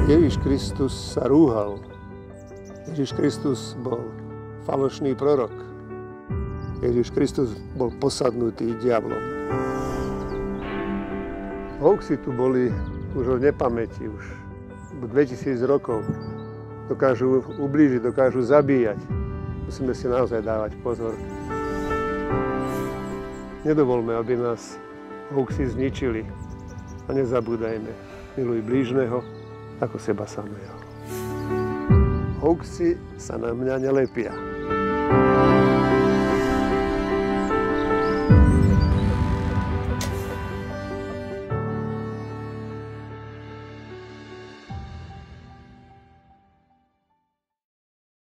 Ježiš Kristus sa rúhal. Ježiš Kristus bol falošný prorok. Ježiš Kristus bol posadnutý diablom. Hoaxy tu boli už od nepamäti, už 2000 rokov. Dokážu ublížiť, dokážu zabíjať. Musíme si naozaj dávať pozor. Nedovolme, aby nás hoaxy zničili. A nezabúdajme, miluj blížneho ako seba samého. Hoaxy sa na mňa nelepia.